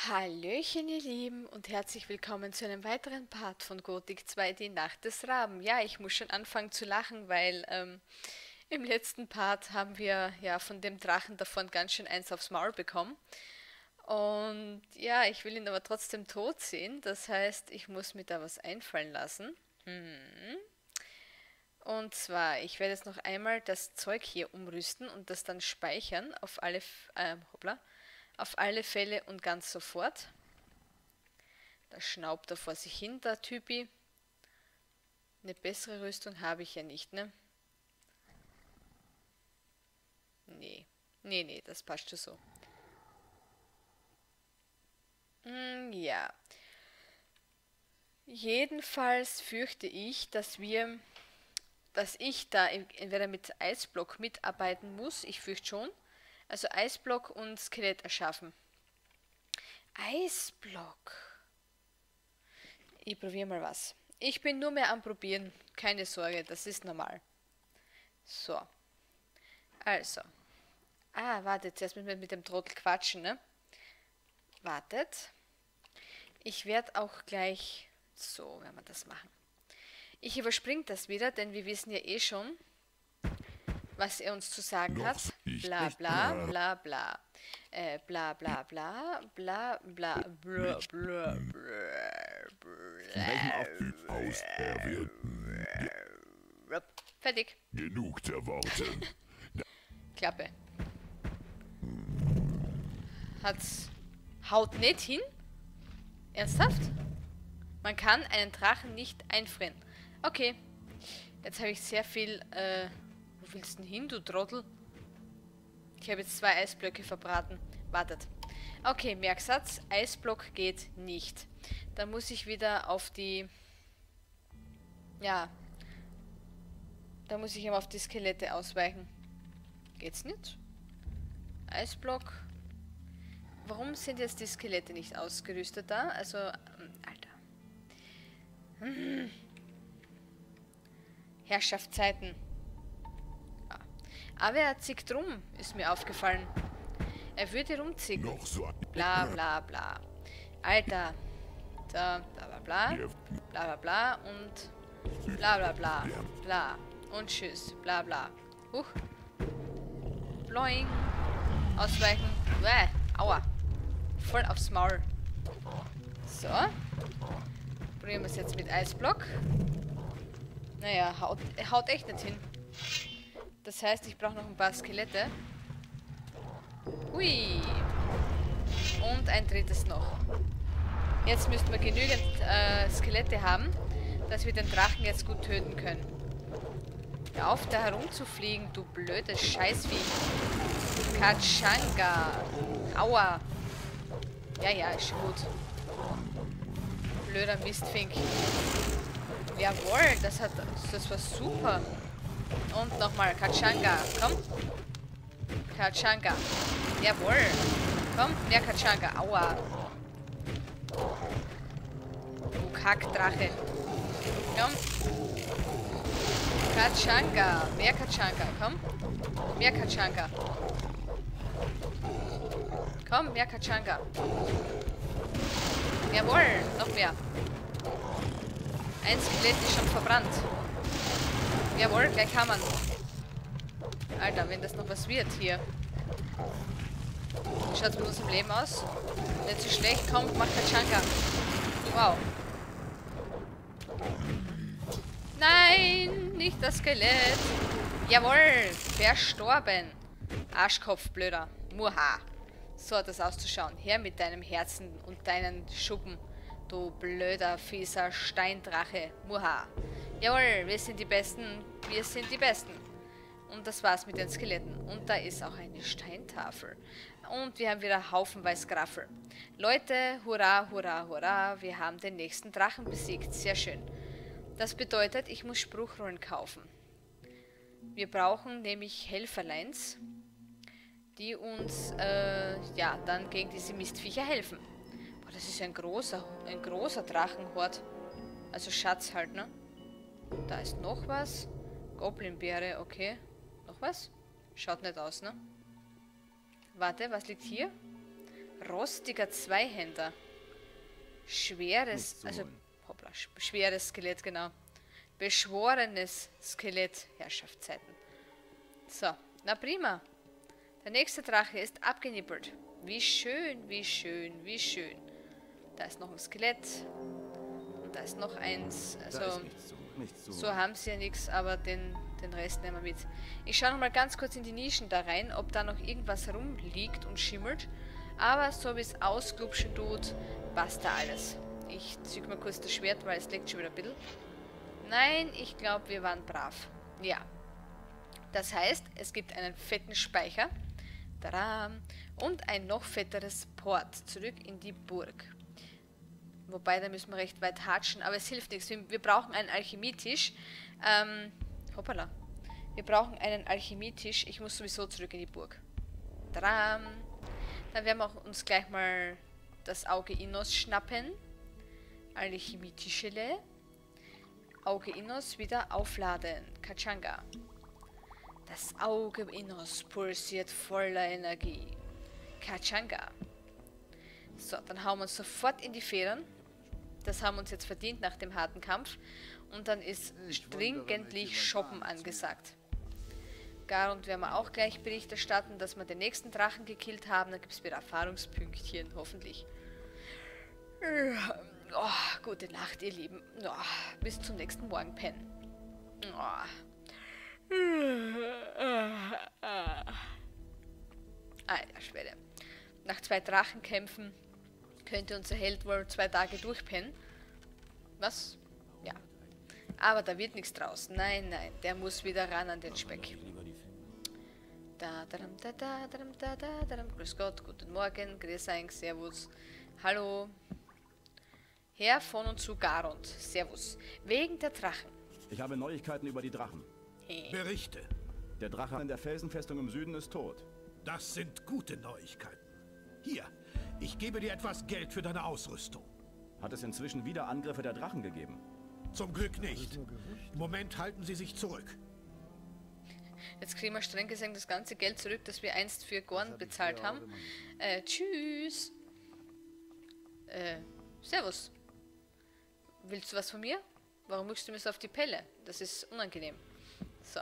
Hallöchen, ihr Lieben, und herzlich willkommen zu einem weiteren Part von Gothic 2, die Nacht des Raben. Ja, ich muss schon anfangen zu lachen, weil im letzten Part haben wir ja von dem Drachen davon ganz schön eins aufs Maul bekommen. Und ja, ich will ihn aber trotzdem tot sehen. Das heißt, ich muss mir da was einfallen lassen. Und zwar, ich werde jetzt noch einmal das Zeug hier umrüsten und das dann speichern auf alle Fälle und ganz sofort. Da schnaubt er vor sich hin, der Typi. Eine bessere Rüstung habe ich ja nicht, ne? Nee. Nee, das passt schon so. Ja. Jedenfalls fürchte ich, dass ich da entweder mit Eisblock mitarbeiten muss. Ich fürchte schon. Also Eisblock und Skelett erschaffen. Eisblock. Ich probiere mal was. Ich bin nur mehr am Probieren. Keine Sorge, das ist normal. So. Also. Wartet, zuerst müssen wir mit dem Trottel quatschen, ne? Wartet. Ich werde auch gleich... So, werden wir das machen. Ich überspringe das wieder, denn wir wissen ja eh schon, was er uns zu sagen hat. Bla bla bla bla. Bla bla bla bla bla bla bla bla. Fertig. Genug der Worte. Klappe. Hat's haut nicht hin? Ernsthaft? Man kann einen Drachen nicht einfrieren. Okay. Jetzt habe ich sehr viel... wo willst du denn hin, du Trottel? Ich habe jetzt 2 Eisblöcke verbraten. Wartet. Okay, Merksatz. Eisblock geht nicht. Da muss ich wieder auf die... Ja. Da muss ich immer auf die Skelette ausweichen. Geht's nicht? Eisblock. Warum sind jetzt die Skelette nicht ausgerüstet da? Also, Alter. Herrschaftszeiten. Ja. Aber er zickt rum, ist mir aufgefallen. Er würde rumzicken. Noch so ein Bla bla bla. Alter. Da, bla bla bla. Bla bla bla und bla bla bla. Bla. Und tschüss. Bla bla. Huch. Bloing. Ausweichen. Bäh. Aua. Voll aufs Maul. So. Probieren wir es jetzt mit Eisblock. Naja, er haut echt nicht hin. Das heißt, ich brauche noch ein paar Skelette. Hui. Und ein drittes noch. Jetzt müssten wir genügend Skelette haben, dass wir den Drachen jetzt gut töten können. Hör auf, da herumzufliegen, du blödes Scheißvieh. Katschanga. Aua. Ja, ist schon gut. Blöder Mistfink. Jawohl, das war super. Und nochmal, Katschanga. Komm. Katschanga. Jawohl. Komm, mehr Katschanga. Aua. Du Kackdrache. Komm. Katschanga. Mehr Katschanga. Komm. Mehr Katschanga. Komm, mehr Katschanga. Jawohl, noch mehr. Ein Skelett ist schon verbrannt. Jawohl, gleich haben wir. Alter, wenn das noch was wird hier. Wie schaut es mit unserem Leben aus? Nicht so schlecht. Komm, mach Katschanga. Wow. Nein, nicht das Skelett. Jawohl, verstorben. Arschkopf, blöder. Muha. So hat das auszuschauen. Her mit deinem Herzen und deinen Schuppen. Du blöder, fieser Steindrache. Muha. Jawohl, wir sind die Besten. Wir sind die Besten. Und das war's mit den Skeletten. Und da ist auch eine Steintafel. Und wir haben wieder haufenweise Graffel. Leute, hurra, hurra, hurra. Wir haben den nächsten Drachen besiegt. Sehr schön. Das bedeutet, ich muss Spruchrollen kaufen. Wir brauchen nämlich Helferleins, die uns, ja, dann gegen diese Mistviecher helfen. Boah, das ist ein großer Drachenhort. Also Schatz halt, ne? Da ist noch was. Goblinbeere, okay. Noch was? Schaut nicht aus, ne? Warte, was liegt hier? Rostiger Zweihänder. Schweres, also, hoppla, schweres Skelett, genau. Beschworenes Skelett, Herrschaftszeiten. So, na prima. Der nächste Drache ist abgenippelt. Wie schön, wie schön, wie schön. Da ist noch ein Skelett. Und da ist noch eins. Also, so haben sie ja nichts, aber den Rest nehmen wir mit. Ich schaue noch mal ganz kurz in die Nischen da rein, ob da noch irgendwas rumliegt und schimmelt. Aber so wie es ausglubschen tut, passt da alles. Ich ziehe mal kurz das Schwert, weil es liegt schon wieder ein bisschen. Nein, ich glaube, wir waren brav. Ja. Das heißt, es gibt einen fetten Speicher. Tada! Und ein noch fetteres Port zurück in die Burg. Wobei, da müssen wir recht weit hatschen, aber es hilft nichts. Wir brauchen einen Alchemietisch. Hoppala. Wir brauchen einen Alchemietisch. Ich muss sowieso zurück in die Burg. Tada! Dann werden wir uns gleich mal das Auge Innos schnappen. Alchemietischele. Auge Innos wieder aufladen. Kachanga. Das Auge Innos pulsiert voller Energie. Kachanga. So, dann hauen wir uns sofort in die Federn. Das haben wir uns jetzt verdient nach dem harten Kampf. Und dann ist stringentlich Shoppen angesagt. Garund werden wir auch gleich Bericht erstatten, dass wir den nächsten Drachen gekillt haben. Dann gibt es wieder Erfahrungspünktchen, hoffentlich. Oh, gute Nacht, ihr Lieben. Oh, bis zum nächsten Morgen, Pen. Oh. Alter Schwede. Nach 2 Drachenkämpfen könnte unser Held wohl 2 Tage durchpennen. Was? Ja. Aber da wird nichts draus. Nein, nein, der muss wieder ran an den Speck. Grüß Gott, guten Morgen, grüß euch, servus. Hallo. Herr von und zu Garund, servus. Wegen der Drachen. Ich habe Neuigkeiten über die Drachen. Berichte. Der Drache in der Felsenfestung im Süden ist tot. Das sind gute Neuigkeiten. Hier, ich gebe dir etwas Geld für deine Ausrüstung. Hat es inzwischen wieder Angriffe der Drachen gegeben? Zum Glück nicht. Im Moment halten sie sich zurück. Jetzt kriegen wir streng gesagt das ganze Geld zurück, das wir einst für Gorn bezahlt haben. Tschüss. Servus. Willst du was von mir? Warum muckst du mir so auf die Pelle? Das ist unangenehm. So.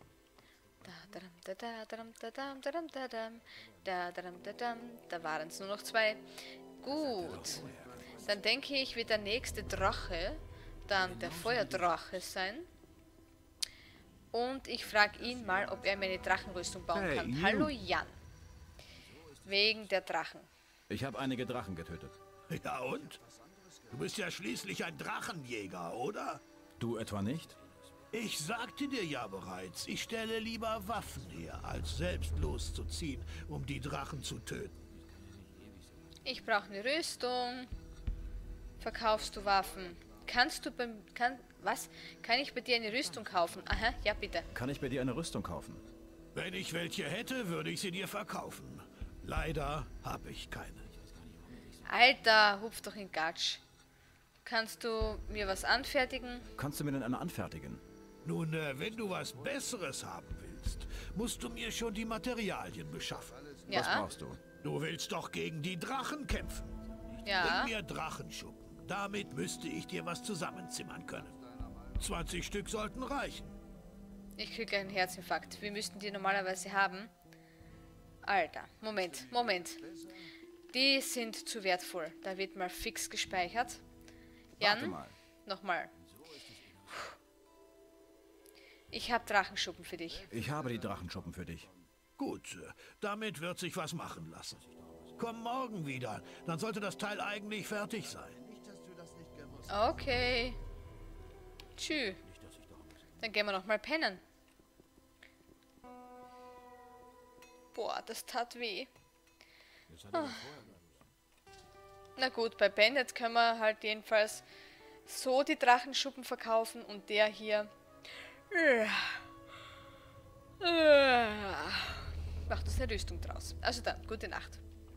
Da waren es nur noch 2. Gut. Dann denke ich, wird der nächste Drache dann der Feuerdrache sein. Und ich frage ihn mal, ob er mir eine Drachenrüstung bauen kann. Hallo Jan. Wegen der Drachen. Ich habe einige Drachen getötet. Ja und? Du bist ja schließlich ein Drachenjäger, oder? Du etwa nicht? Ich sagte dir ja bereits, ich stelle lieber Waffen her, als selbst loszuziehen, um die Drachen zu töten. Ich brauche eine Rüstung. Verkaufst du Waffen? Kannst du was? Kann ich bei dir eine Rüstung kaufen? Aha, ja bitte. Kann ich bei dir eine Rüstung kaufen? Wenn ich welche hätte, würde ich sie dir verkaufen. Leider habe ich keine. Alter, hupf doch in Gatsch. Kannst du mir was anfertigen? Kannst du mir denn eine anfertigen? Nun, wenn du was Besseres haben willst, musst du mir schon die Materialien beschaffen. Ja. Was brauchst du? Du willst doch gegen die Drachen kämpfen. Ja. Bring mir Drachenschuppen. Damit müsste ich dir was zusammenzimmern können. 20 Stück sollten reichen. Ich kriege einen Herzinfarkt. Wir müssten die normalerweise haben. Alter, Moment. Die sind zu wertvoll. Da wird mal fix gespeichert. Jan, Warte mal. nochmal. Ich habe Drachenschuppen für dich. Ich habe die Drachenschuppen für dich. Gut, damit wird sich was machen lassen. Komm morgen wieder, dann sollte das Teil eigentlich fertig sein. Okay. Tschüss. Dann gehen wir noch mal pennen. Boah, das tat weh. Ah. Na gut, bei Bandit können wir halt jedenfalls so die Drachenschuppen verkaufen und der hier macht uns eine Rüstung draus. Also dann, gute Nacht.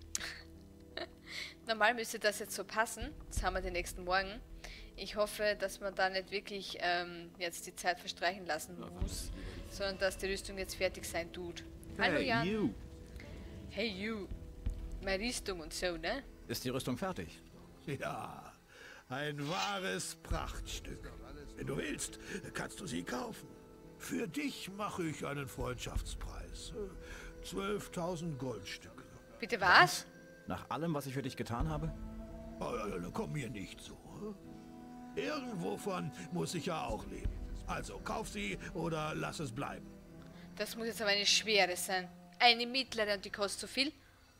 Normal müsste das jetzt so passen. Jetzt haben wir den nächsten Morgen. Ich hoffe, dass man da nicht wirklich jetzt die Zeit verstreichen lassen muss, sondern dass die Rüstung jetzt fertig sein tut. Hallo Jan. You. Hey you. Meine Rüstung und so, ne? Ist die Rüstung fertig? Ja, ein wahres Prachtstück. Wenn du willst, kannst du sie kaufen. Für dich mache ich einen Freundschaftspreis. 12.000 Goldstücke. Bitte was? Nach allem, was ich für dich getan habe? Komm mir nicht so. Irgendwovon muss ich ja auch leben. Also kauf sie oder lass es bleiben. Das muss jetzt aber eine schwere sein. Eine mittlere und die kostet so viel.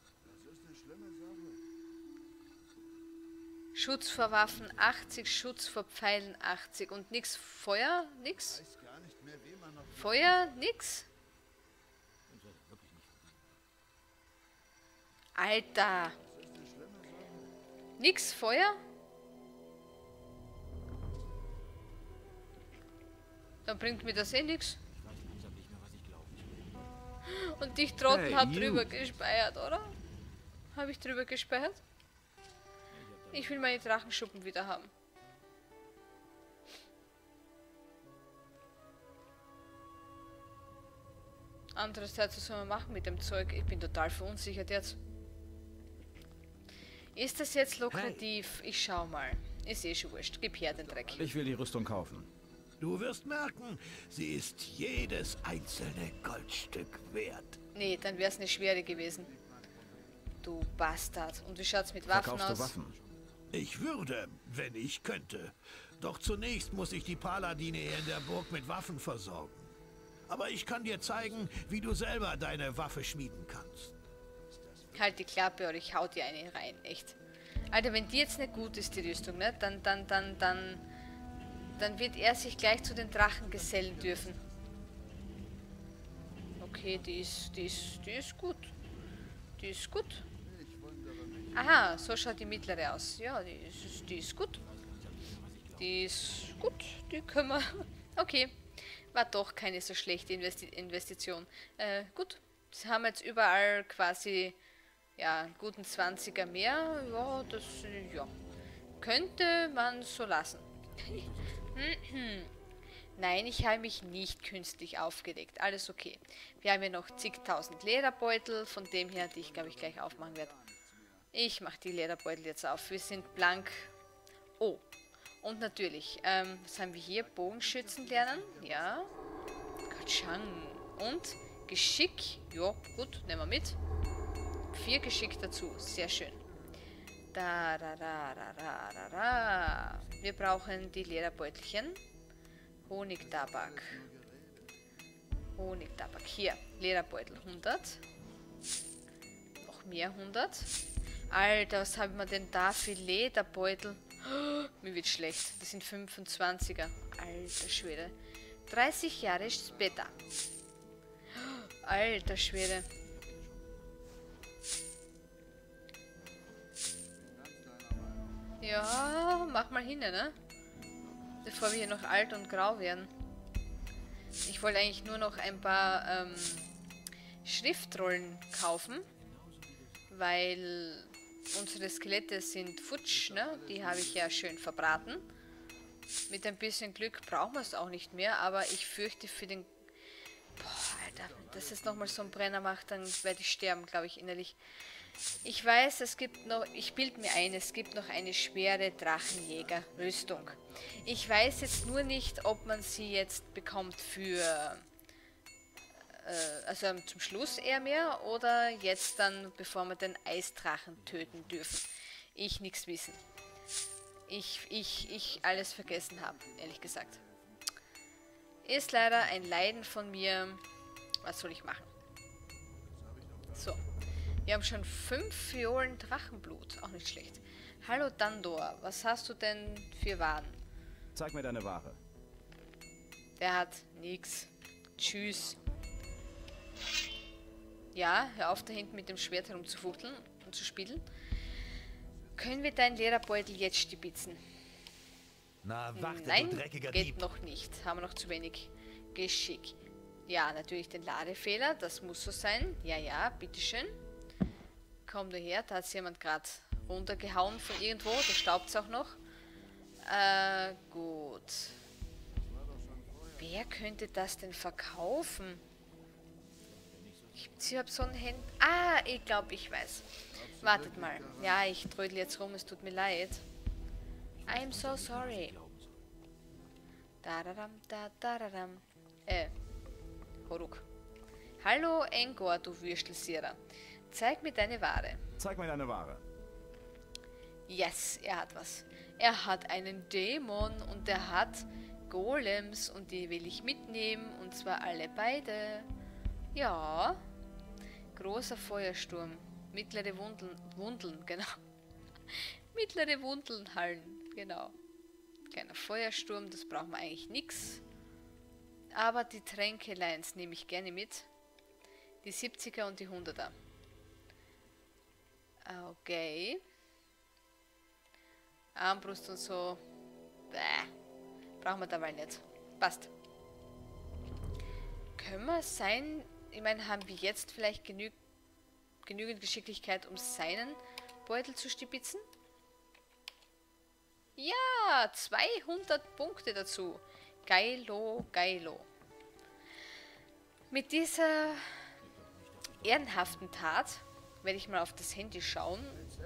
Schutz vor Waffen 80, Schutz vor Pfeilen 80 und nix Feuer, nix. Feuer, nix. Alter. Nix Feuer? Dann bringt mir das eh nix. Und dich Trottel Hey, hat you. drüber gespeichert, oder? Habe ich drüber gespeichert? Ich will meine Drachenschuppen wieder haben. Andererseits, was soll man machen mit dem Zeug? Ich bin total verunsichert jetzt. Ist das jetzt lukrativ? Ich schau mal. Ist eh schon wurscht. Gib her den Dreck. Ich will die Rüstung kaufen. Du wirst merken, sie ist jedes einzelne Goldstück wert. Nee, dann wäre es eine schwere gewesen. Du Bastard. Und wie schaut's mit Waffen Verkaufst aus? du Waffen? Ich würde, wenn ich könnte. Doch zunächst muss ich die Paladine hier in der Burg mit Waffen versorgen. Aber ich kann dir zeigen, wie du selber deine Waffe schmieden kannst. Halt die Klappe oder ich hau dir eine rein, echt. Alter, wenn die jetzt nicht gut ist, die Rüstung, ne? Dann wird er sich gleich zu den Drachen gesellen dürfen. Okay, die ist gut. Die ist gut. Aha, so schaut die mittlere aus. Ja, die ist gut. Die ist gut. Die können wir... Okay. War doch keine so schlechte Investition. Gut. Sie haben jetzt überall quasi... Ja, einen guten 20er mehr. Ja, das... Ja. Könnte man so lassen. Nein, ich habe mich nicht künstlich aufgeregt. Alles okay. Wir haben ja noch zigtausend Lederbeutel, von dem her, die ich glaube ich gleich aufmachen werde. Ich mache die Lederbeutel jetzt auf. Wir sind blank. Oh. Und natürlich, was haben wir hier? Bogenschützen lernen. Ja. Katschang. Und Geschick. Ja, gut, nehmen wir mit. 4 Geschick dazu. Sehr schön. Wir brauchen die Lederbeutelchen. Honigtabak. Honigtabak. Hier, Lederbeutel 100. Noch mehr 100. Alter, was haben wir denn da für Lederbeutel? Oh, mir wird schlecht. Das sind 25er. Alter Schwede. 30 Jahre später. Alter Schwede. Ja, mach mal hin, ne? Bevor wir hier noch alt und grau werden. Ich wollte eigentlich nur noch ein paar Schriftrollen kaufen, weil unsere Skelette sind futsch, ne? Die habe ich ja schön verbraten. Mit ein bisschen Glück brauchen wir es auch nicht mehr, aber ich fürchte für den... Boah, Alter, wenn das jetzt nochmal so einen Brenner macht, dann werde ich sterben, glaube ich, innerlich. Ich weiß, es gibt noch, ich bilde mir ein, es gibt noch eine schwere Drachenjäger-Rüstung. Ich weiß jetzt nur nicht, ob man sie jetzt bekommt für, also zum Schluss eher mehr oder jetzt dann, bevor wir den Eisdrachen töten dürfen. Ich nichts wissen. Ich alles vergessen habe, ehrlich gesagt. Ist leider ein Leiden von mir. Was soll ich machen? So. Wir haben schon 5 Fiolen Drachenblut. Auch nicht schlecht. Hallo Dandor, was hast du denn für Waren? Zeig mir deine Ware. Der hat nix. Tschüss. Ja, hör auf da hinten mit dem Schwert herumzufuchteln und zu spielen. Können wir deinen Lederbeutel jetzt stibitzen? Na, warte, Nein, du dreckiger geht Dieb. noch nicht. Haben wir noch zu wenig Geschick. Ja, natürlich den Ladefehler. Das muss so sein. Ja, ja, bitteschön. Komm daher, da hat jemand gerade runtergehauen von irgendwo. Da staubt es auch noch. Gut. Wer könnte das denn verkaufen? Ich hab so ein Handy. Ah, ich glaube, ich weiß. Wartet mal. Ja, ich trödel jetzt rum, es tut mir leid. I'm so sorry. Dararam, da, dararam. Horuk. Hallo, Engor, du Würstelsierer. Zeig mir deine Ware. Zeig mir deine Ware. Yes, er hat was. Er hat einen Dämon und er hat Golems und die will ich mitnehmen und zwar alle beide. Ja. Großer Feuersturm. Mittlere Wundeln, genau. Mittlere Wundelnhallen, genau. Kleiner Feuersturm, das brauchen wir eigentlich nix. Aber die Tränkeleins nehme ich gerne mit. Die 70er und die 100er. Okay. Armbrust und so. Bäh. Brauchen wir dabei nicht. Passt. Können wir sein... Ich meine, haben wir jetzt vielleicht genügend Geschicklichkeit, um seinen Beutel zu stibitzen? Ja, 200 Punkte dazu. Geilo, geilo. Mit dieser ehrenhaften Tat werde ich mal auf das Handy schauen.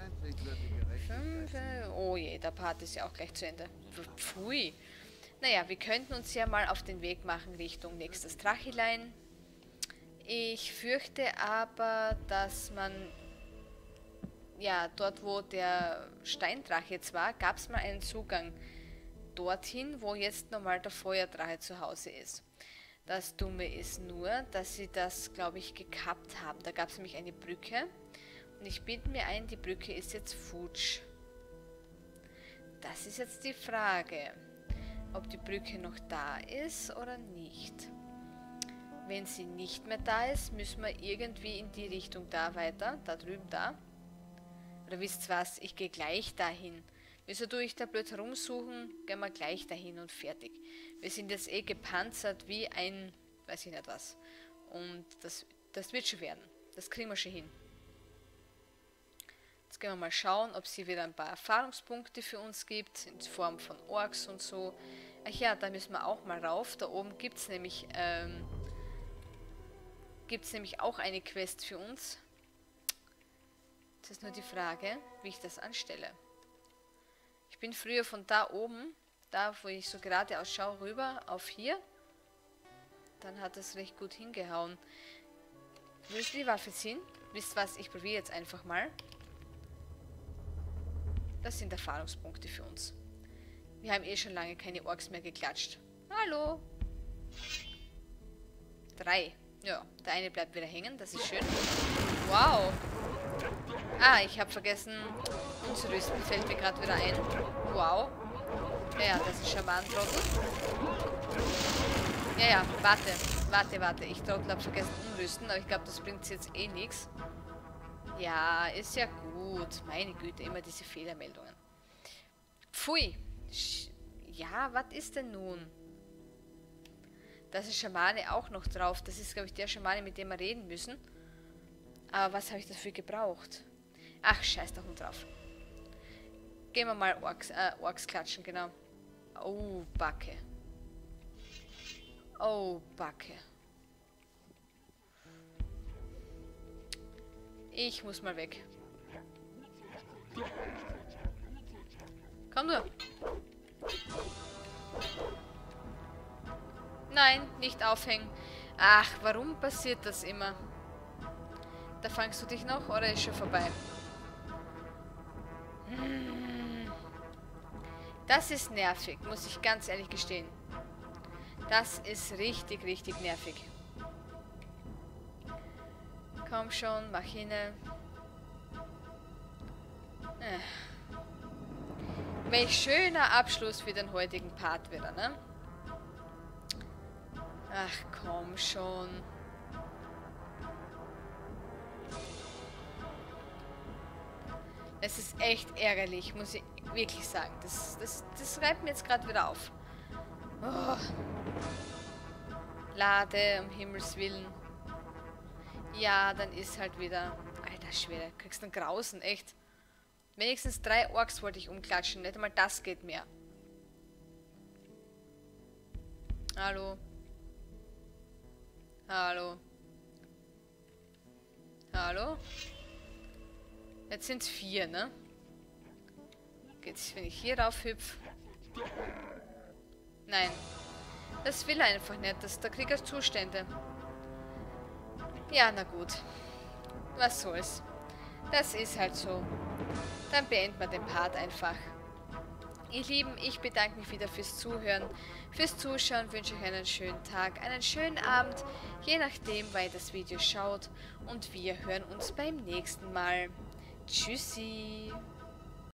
Oh je, der Part ist ja auch gleich zu Ende. Pfui. Naja, wir könnten uns ja mal auf den Weg machen Richtung nächstes Drachilein. Ich fürchte aber, dass man... Ja, dort wo der Steindrache jetzt war, gab es mal einen Zugang dorthin, wo jetzt normal der Feuerdrache zu Hause ist. Das Dumme ist nur, dass sie das, glaube ich, gekappt haben. Da gab es nämlich eine Brücke. Und ich bilde mir ein, die Brücke ist jetzt futsch. Das ist jetzt die Frage, ob die Brücke noch da ist oder nicht. Wenn sie nicht mehr da ist, müssen wir irgendwie in die Richtung da weiter. Da drüben da. Oder wisst ihr was? Ich gehe gleich dahin. Wieso tue ich da blöd herumsuchen? Gehen wir gleich dahin und fertig. Wir sind jetzt eh gepanzert wie ein... weiß ich nicht was. Und das wird schon werden. Das kriegen wir schon hin. Jetzt gehen wir mal schauen, ob sie wieder ein paar Erfahrungspunkte für uns gibt. In Form von Orks und so. Ach ja, da müssen wir auch mal rauf. Da oben gibt es nämlich auch eine Quest für uns. Das ist nur die Frage, wie ich das anstelle. Ich bin früher von da oben, da wo ich so geradeaus schaue, rüber auf hier. Dann hat das recht gut hingehauen. Willst du die Waffe ziehen? Wisst was, ich probiere jetzt einfach mal. Das sind Erfahrungspunkte für uns. Wir haben eh schon lange keine Orks mehr geklatscht. Hallo! 3. Ja, der eine bleibt wieder hängen, das ist schön. Wow! Ah, ich habe vergessen umzurüsten, fällt mir gerade wieder ein. Wow. Ja, das ist Schamantrottel. Ja, warte. Ich habe vergessen umrüsten, aber ich glaube, das bringt jetzt eh nichts. Ja, ist ja gut. Meine Güte, immer diese Fehlermeldungen. Pfui. Ja, was ist denn nun? Das ist Schamane auch noch drauf. Das ist, glaube ich, der Schamane, mit dem wir reden müssen. Aber was habe ich dafür gebraucht? Ach, scheiß da Hund drauf. Gehen wir mal Orks klatschen, genau. Oh, Backe. Oh, Backe. Ich muss mal weg. Komm nur. Nein, nicht aufhängen. Ach, warum passiert das immer? Da fangst du dich noch oder ist schon vorbei? Das ist nervig, muss ich ganz ehrlich gestehen. Das ist richtig, richtig nervig. Komm schon, mach hin. Welch schöner Abschluss für den heutigen Part wieder, ne? Ach, komm schon. Es ist echt ärgerlich, muss ich wirklich sagen. Das reibt mir jetzt gerade wieder auf. Oh. Lade, um Himmels Willen. Ja, dann ist halt wieder... Alter Schwede, kriegst einen Grausen, echt. Wenigstens 3 Orks wollte ich umklatschen, nicht einmal das geht mehr. Hallo. Hallo. Hallo? Jetzt sind es 4, ne? Geht's, wenn ich hier rauf hüpf? Nein. Das will er einfach nicht. Da kriegt er Zustände. Ja, na gut. Was soll's. Das ist halt so. Dann beenden wir den Part einfach. Ihr Lieben, ich bedanke mich wieder fürs Zuhören, fürs Zuschauen, wünsche euch einen schönen Tag, einen schönen Abend, je nachdem, wann ihr das Video schaut. Und wir hören uns beim nächsten Mal. Tschüssi!